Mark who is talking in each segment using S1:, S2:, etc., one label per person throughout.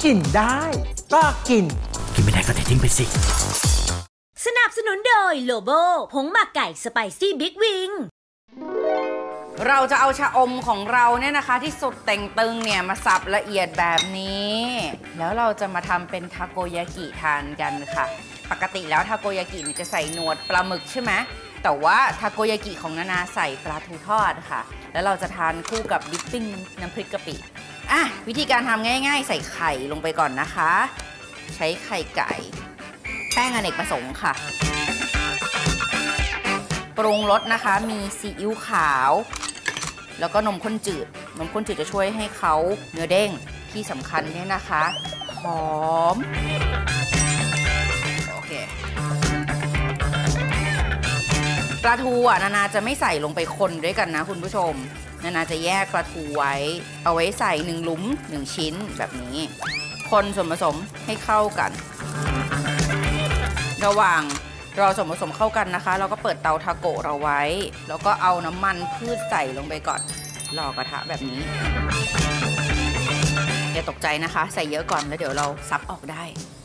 S1: กินได้ก็กิน
S2: ไม่ได้ก็เททิ้งไปสิ
S3: สนับสนุนโดยโลโบผงหมักไก่สไปซี่บิ๊กวิง
S4: เราจะเอาชะอมของเราเนี่ยนะคะที่สุดเต่งตึงเนี่ยมาสับละเอียดแบบนี้แล้วเราจะมาทำเป็นทาโกยากิทานกันค่ะปกติแล้วทาโกยากิเนี่ยจะใส่หนวดปลาหมึกใช่ไหมแต่ว่าทาโกยากิของนานาใส่ปลาทูทอดค่ะแล้วเราจะทานคู่กับดิปปิ้งน้ำพริกกะปิวิธีการทำง่ายๆใส่ไข่ลงไปก่อนนะคะใช้ไข่ไก่แป้งอเนกประสงค์ค่ะปรุงรสนะคะมีซีอิ๊วขาวแล้วก็นมข้นจืดจะช่วยให้เขาเนื้อเด้งที่สำคัญเนี่ยนะคะหอมโอเคปลาทูนานาจะไม่ใส่ลงไปคนด้วยกันนะคุณผู้ชมนานาจะแยกปลาทูไว้เอาไว้ใส่1หลุม1ชิ้นแบบนี้คนส่วนผสมให้เข้ากันระหว่างรอส่วนผสมเข้ากันนะคะเราก็เปิดเตาทาโกะเราไว้แล้วก็เอาน้ำมันพืชใส่ลงไปก่อนรอกระทะแบบนี้อย่าตกใจนะคะใส่เยอะก่อนแล้วเดี๋ยวเราซับออกได้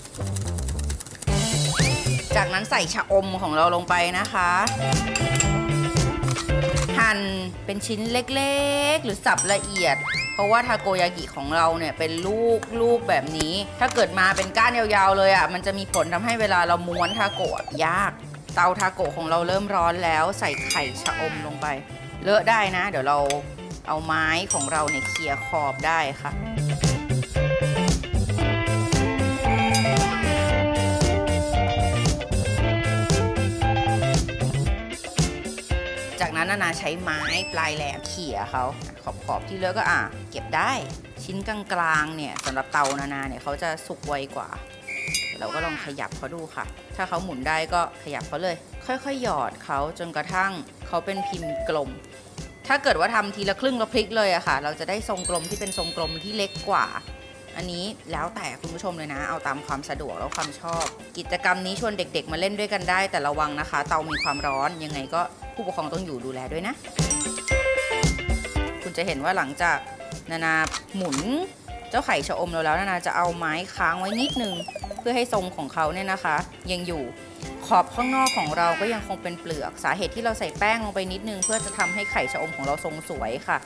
S4: จากนั้นใส่ชะอมของเราลงไปนะคะหั่นเป็นชิ้นเล็กๆหรือสับละเอียดเพราะว่าทาโกยากิของเราเนี่ยเป็นลูกแบบนี้ถ้าเกิดมาเป็นก้านยาวๆเลยมันจะมีผลทำให้เวลาเราม้วนทาโกะยากเตาทาโกะของเราเริ่มร้อนแล้วใส่ไข่ชะอมลงไปเลอะได้นะเดี๋ยวเราเอาไม้ของเราเนี่ยเขี่ยขอบได้ค่ะจากนั้นนานาใช้ไม้ปลายแหลมเขี่ยเขาขอบที่เลอะก็เก็บได้ชิ้นกลางๆเนี่ยสำหรับเตานานาเนี่ยเขาจะสุกไวกว่าเราก็ลองขยับเขาดูค่ะถ้าเขาหมุนได้ก็ขยับเขาเลยค่อยๆหยอดเขาจนกระทั่งเขาเป็นพิมพ์กลมถ้าเกิดว่าทำทีละครึ่งแล้วพลิกเลยค่ะเราจะได้ทรงกลมที่เป็นทรงกลมที่เล็กกว่าอันนี้แล้วแต่คุณผู้ชมเลยนะเอาตามความสะดวกแล้วความชอบกิจกรรมนี้ชวนเด็กๆมาเล่นด้วยกันได้แต่ระวังนะคะเตามีความร้อนยังไงก็ผู้ปกครองต้องอยู่ดูแลด้วยนะคุณจะเห็นว่าหลังจากนานาหมุนเจ้าไข่ชะอมแล้วนานาจะเอาไม้ค้างไว้นิดนึงเพื่อให้ทรงของเขาเนี่ยนะคะยังอยู่ขอบข้างนอกของเราก็ยังคงเป็นเปลือกสาเหตุที่เราใส่แป้งลงไปนิดนึงเพื่อจะทำให้ไข่ชะอมของเราทรงสวยค่ะ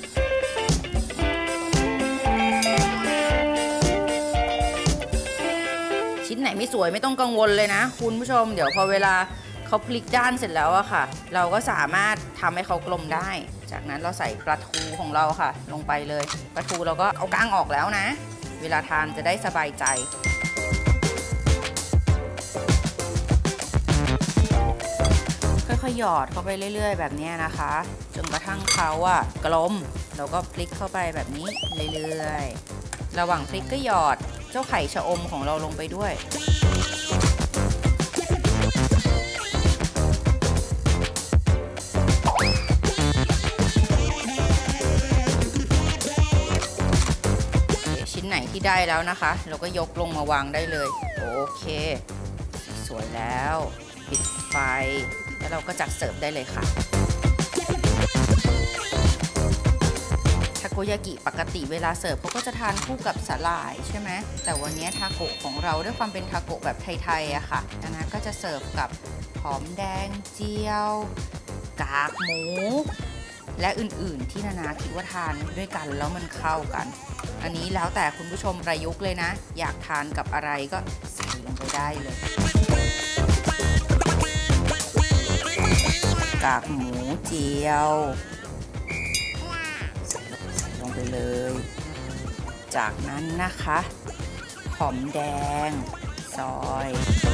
S4: ชิ้นไหนไม่สวยไม่ต้องกังวลเลยนะคุณผู้ชมเดี๋ยวพอเวลาเขาพลิกด้านเสร็จแล้วค่ะเราก็สามารถทำให้เขากลมได้จากนั้นเราใส่ปลาทูของเราค่ะลงไปเลยปลาทูเราก็เอาก้างออกแล้วนะเวลาทานจะได้สบายใจค่อยๆหยอดเข้าไปเรื่อยๆแบบนี้นะคะจนกระทั่งเขากลมเราก็พลิกเข้าไปแบบนี้เรื่อยๆระหว่างพลิกก็หยอดเจ้าไข่ชะอมของเราลงไปด้วยชิ้นไหนที่ได้แล้วนะคะเราก็ยกลงมาวางได้เลยโอเคสวยแล้วปิดไฟแล้วเราก็จัดเสิร์ฟได้เลยค่ะทาโกยากิปกติเวลาเสิร์ฟเขาก็จะทานคู่กับสาหร่ายใช่ไหมแต่วันนี้ทาโกะของเราด้วยความเป็นทาโกะแบบไทยๆค่ะนะก็จะเสิร์ฟกับหอมแดงเจียวกากหมูและอื่นๆที่นานาคิดว่าทานด้วยกันแล้วมันเข้ากันอันนี้แล้วแต่คุณผู้ชมประยุกต์เลยนะอยากทานกับอะไรก็ใส่ลงไปได้เลยกากหมูเจียวใส่ลงไปเลยจากนั้นนะคะหอมแดงซอย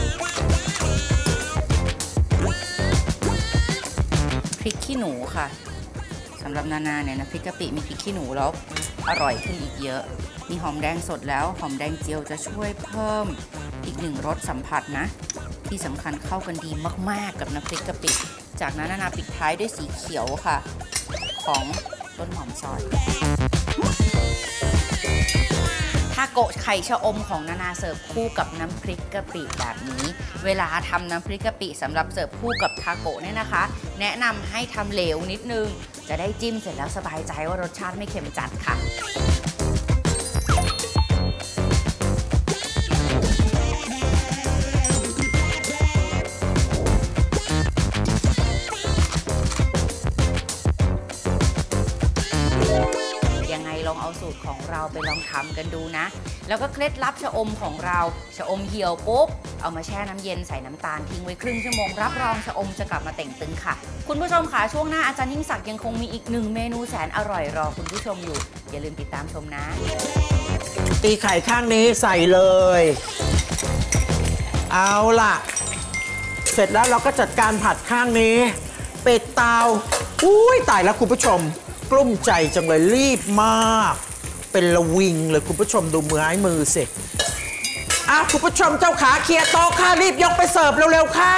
S4: พริกขี้หนูค่ะสำหรับนานาเนี่ยนะพริกกะปิมีพริกขี้หนูแล้วอร่อยขึ้นอีกเยอะมีหอมแดงสดแล้วหอมแดงเจียวจะช่วยเพิ่มอีก1รสสัมผัสนะที่สำคัญเข้ากันดีมากๆกับน้ำพริกกะปิจากนั้นนานาปิดท้ายด้วยสีเขียวค่ะของต้นหอมซอยทาโกะไข่ชะอมของนานาเสิร์ฟคู่กับน้ำพริกกะปิแบบนี้เวลาทำน้ำพริกกะปิสำหรับเสิร์ฟคู่กับทาโกะเนี่ยนะคะแนะนำให้ทำเหลวนิดนึงจะได้จิ้มเสร็จแล้วสบายใจว่ารสชาติไม่เค็มจัดค่ะองเอาสูตรของเราไปลองทำกันดูนะแล้วก็เคล็ดลับชะอมของเราชะอมเหี่ยวปุ๊บเอามาแช่น้ำเย็นใส่น้ำตาลทิ้งไว้ครึ่งชั่วโมงรับรองชะอมจะกลับมาเต่งตึงค่ะคุณผู้ชมค่ะช่วงหน้าอาจารย์ยิ่งศักดิ์ยังคงมีอีก1เมนูแสนอร่อยรอคุณผู้ชมอยู่อย่าลืมติดตามชมนะ
S1: ตีไข่ข้างนี้ใส่เลยเอาล่ะเสร็จแล้วเราก็จัดการผัดข้างนี้ปิดเตาอุ้ยตายแล้วคุณผู้ชมกลุ้มใจจังเลยรีบมากเป็นระวิงเลยคุณผู้ชมดูมือสิคุณผู้ชมเจ้าขาเคลียร์โต๊ะค่ะรีบยกไปเสิร์ฟเร็วๆค่ะ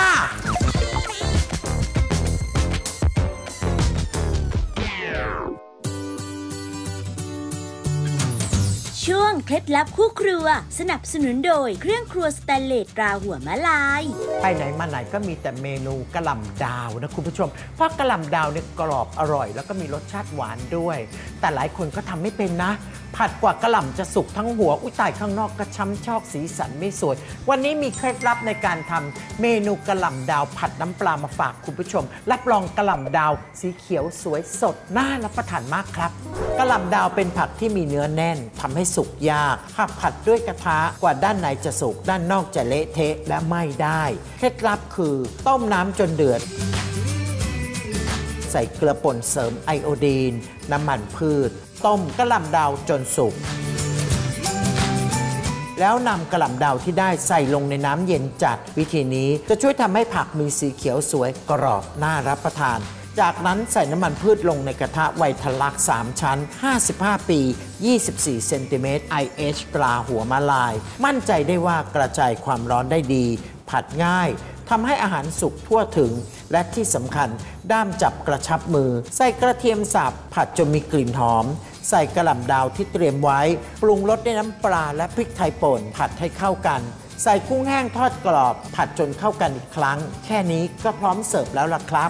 S3: ช่วงเคล็ดลับคู่ครัวสนับสนุนโดยเครื่องครัวสแตนเลสตราหัวมะลาย
S1: ไปไหนมาไหนก็มีแต่เมนูกะหล่ำดาวนะคุณผู้ชมเพราะกะหล่ำดาวเนี่ยกรอบอร่อยแล้วก็มีรสชาติหวานด้วยแต่หลายคนก็ทำไม่เป็นนะผัดกว่ากะหล่ำจะสุกทั้งหัวอุ้ยตายข้างนอกกระช้ำชอกสีสันไม่สวยวันนี้มีเคล็ดลับในการทำเมนูกะหล่ำดาวผัดน้ำปลามาฝากคุณผู้ชมรับรองกะหล่ำดาวสีเขียวสวยสดน่ารับประทานมากครับกะหล่ำดาวเป็นผักที่มีเนื้อแน่นทำให้สุกยากหากผัดด้วยกระทะกว่าด้านในจะสุกด้านนอกจะเละเทะและไหม้ได้เคล็ดลับคือต้มน้ำจนเดือดใส่เกลือป่นเสริมไอโอดีนน้ำมันพืชต้มกะหล่ำดาวจนสุกแล้วนำกะหล่ำดาวที่ได้ใส่ลงในน้ำเย็นจัดวิธีนี้จะช่วยทำให้ผักมีสีเขียวสวยกรอบน่ารับประทานจากนั้นใส่น้ำมันพืชลงในกระทะไวทลัก3ชั้น55ปี24เซนติเมตร IH ตราหัวมะลายมั่นใจได้ว่ากระจายความร้อนได้ดีผัดง่ายทำให้อาหารสุกทั่วถึงและที่สำคัญด้ามจับกระชับมือใส่กระเทียมสับผัดจนมีกลิ่นหอมใส่กะหล่ำดาวที่เตรียมไว้ปรุงรสด้วยน้ำปลาและพริกไทยป่นผัดให้เข้ากันใส่กุ้งแห้งทอดกรอบผัดจนเข้ากันอีกครั้งแค่นี้ก็พร้อมเสิร์ฟแล้วล่ะครับ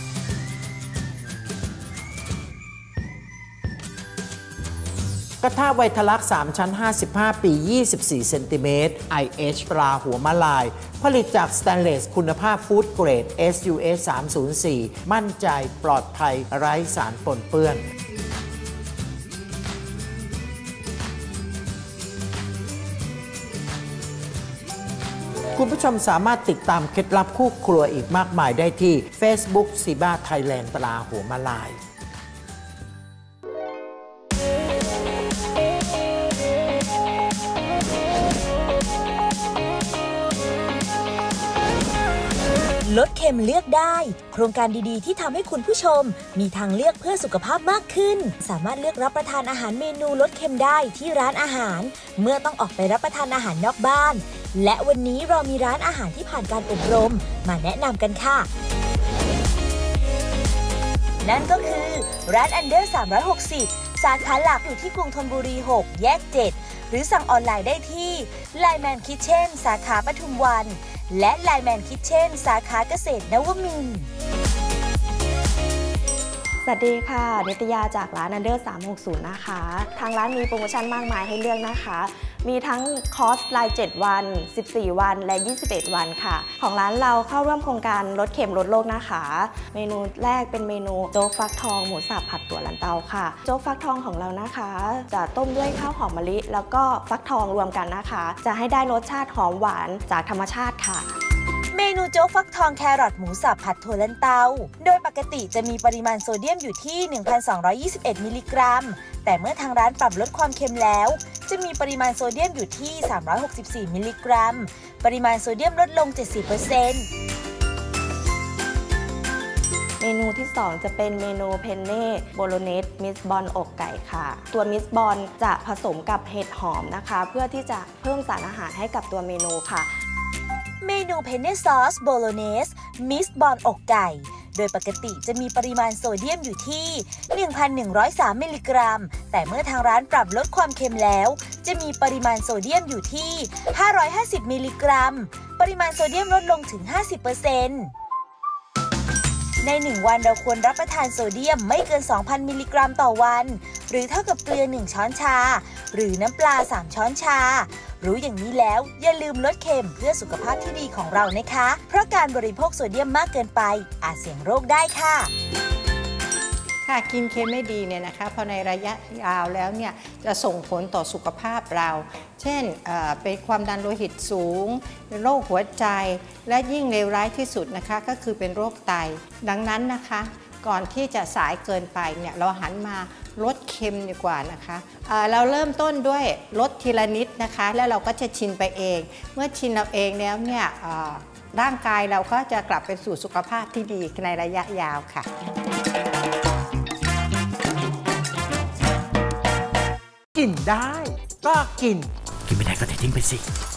S1: กระทะไวทลัก3ชั้น55ปี24เซนติเมตร IH ตราหัวมะลายผลิตจากสแตนเลสคุณภาพฟู้ดเกรด SUS 304มั่นใจปลอดภัยไร้สารปนเปื้อนคุณผู้ชมสามารถติดตามเคล็ดลับคู่ครัวอีกมากมายได้ที่ Facebook ซีบ้าไทยแลนด์ตราหัวมะลาย
S3: ลดเค็มเลือกได้โครงการดีๆที่ทำให้คุณผู้ชมมีทางเลือกเพื่อสุขภาพมากขึ้นสามารถเลือกรับประทานอาหารเมนูลดเค็มได้ที่ร้านอาหารเมื่อต้องออกไปรับประทานอาหารนอกบ้านและวันนี้เรามีร้านอาหารที่ผ่านการอบรมมาแนะนำกันค่ะนั่นก็คือร้านอันเดอร์360สาขาหลักอยู่ที่กรุงธนบุรี6แยก7หรือสั่งออนไลน์ได้ที่ Lineman Kitchen สาขาปทุมวันและ Lineman Kitchen สาขาเกษตรนวมินทร์
S2: สวัสดีค่ะนิตยาจากร้านอันเดอร์360นะคะทางร้านมีโปรโมชั่นมากมายให้เลือกนะคะมีทั้งคอร์สราย7วัน14วันและ21วันค่ะของร้านเราเข้าร่วมโครงการลดเค็มลดโลกนะคะเมนูแรกเป็นเมนูโจ๊กฟักทองหมูสับผัดถั่วลันเตาค่ะโจ๊กฟักทองของเรานะคะจะต้มด้วยข้าวหอมมะลิแล้วก็ฟักทองรวมกันนะคะจะให้ได้รสชาติหอมหวานจากธรรมชาติค่ะ
S3: เมนูโจ๊กฟักทองแครอทหมูสับผัดถั่วลันเตาโดยปกติจะมีปริมาณโซเดียมอยู่ที่ 1,221 มิลลิกรัมแต่เมื่อทางร้านปรับลดความเค็มแล้วจะมีปริมาณโซเดียมอยู่ที่ 364 มิลลิกรัมปริมาณโซเดียมลดลง 70%
S2: เมนูที่2จะเป็นเมนูเพนเน่โบโลเนสมิสบอลอกไก่ค่ะตัวมิสบอลจะผสมกับเห็ดหอมนะคะเพื่อที่จะเพิ่มสารอาหารให้กับตัวเมนูค่ะ
S3: เมนูเพนเน่ซอสโบโลเนสมิสบอลอกไก่โดยปกติจะมีปริมาณโซเดียมอยู่ที่ 1,103 มิลลิกรัมแต่เมื่อทางร้านปรับลดความเค็มแล้วจะมีปริมาณโซเดียมอยู่ที่ 550 มิลลิกรัมปริมาณโซเดียมลดลงถึง 50%ใน1วันเราควรรับประทานโซเดียมไม่เกิน 2,000 มิลลิกรัมต่อวันหรือเท่ากับเกลือ1ช้อนชาหรือน้ำปลา3ช้อนชารู้อย่างนี้แล้วอย่าลืมลดเค็มเพื่อสุขภาพที่ดีของเรานะคะเพราะการบริโภคโซเดียมมากเกินไปอาจเสี่ยงโรคได้ค่ะ
S4: ค
S5: ถ้ากินเค็มไม่ดีเนี่ยนะคะพอในระยะยาวแล้วเนี่ยจะส่งผลต่อสุขภาพเราเช่นเป็นความดันโลหิตสูงเป็นโรคหัวใจและยิ่งเลวร้ายที่สุดนะคะก็คือเป็นโรคไตดังนั้นนะคะก่อนที่จะสายเกินไปเนี่ยเราหันมาลดเค็มดีกว่านะคะเราเริ่มต้นด้วยลดทีละนิดนะคะแล้วเราก็จะชินไปเองเมื่อชินเราเองแล้วเนี่ยร่างกายเราก็จะกลับไปสู่สุขภาพที่ดีในระยะยาวค่ะ
S1: กินได้ก็กินไม่ได้ก็ทิ้งไปสิ